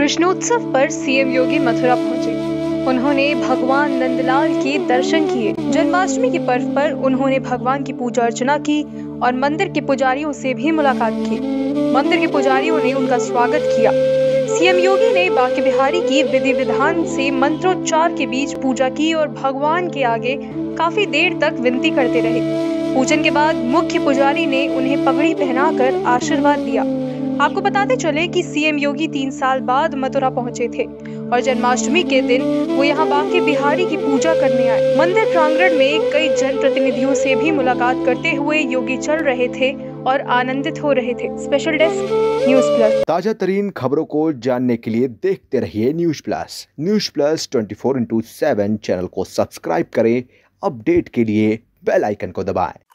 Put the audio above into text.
कृष्णोत्सव पर सीएम योगी मथुरा पहुंचे। उन्होंने भगवान नंदलाल के दर्शन किए। जन्माष्टमी के पर्व पर उन्होंने भगवान की पूजा अर्चना की और मंदिर के पुजारियों से भी मुलाकात की। मंदिर के पुजारियों ने उनका स्वागत किया। सीएम योगी ने बांके बिहारी की विधि विधान से मंत्रोच्चार के बीच पूजा की और भगवान के आगे काफी देर तक विनती करते रहे। पूजन के बाद मुख्य पुजारी ने उन्हें पगड़ी पहनाकर आशीर्वाद दिया। आपको बताते चले कि सीएम योगी 3 साल बाद मथुरा पहुंचे थे और जन्माष्टमी के दिन वो यहाँ बांके बिहारी की पूजा करने आए। मंदिर प्रांगण में कई जनप्रतिनिधियों से भी मुलाकात करते हुए योगी चल रहे थे और आनंदित हो रहे थे। Special desk news plus. ताजा तरीन खबरों को जानने के लिए देखते रहिए news plus. News plus 24/7 channel को सब्सक्राइब करें। अपडेट के लिए बेल आइकन को दबाएं।